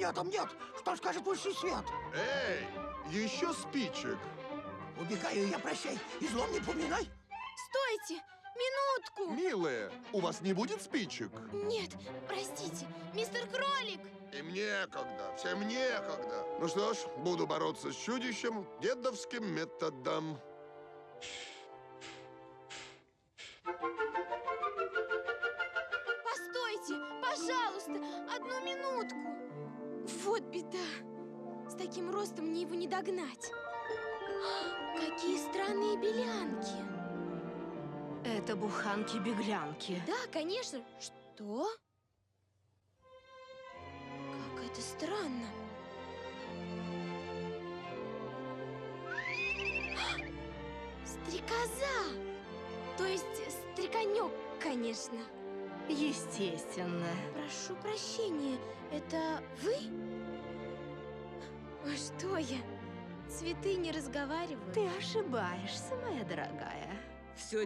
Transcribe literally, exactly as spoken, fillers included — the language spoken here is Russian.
самолетом нет. Что скажет высший свет? Эй, еще спичек. Убегаю я, прощай. Излом не поминай. Стойте! Минутку! Милая, у вас не будет спичек? Нет, простите, мистер Кролик! Им некогда, всем некогда. Ну что ж, буду бороться с чудищем дедовским методом. Постойте, пожалуйста, одну минутку. Вот беда. С таким ростом мне его не догнать. Какие странные белянки. Это буханки-беглянки. Да, конечно. Что? Как это странно. Стрекоза! То есть стреконёк, конечно. Естественно. Прошу прощения, это вы? А что я? Цветы не разговаривают. Ты ошибаешься, моя дорогая. Все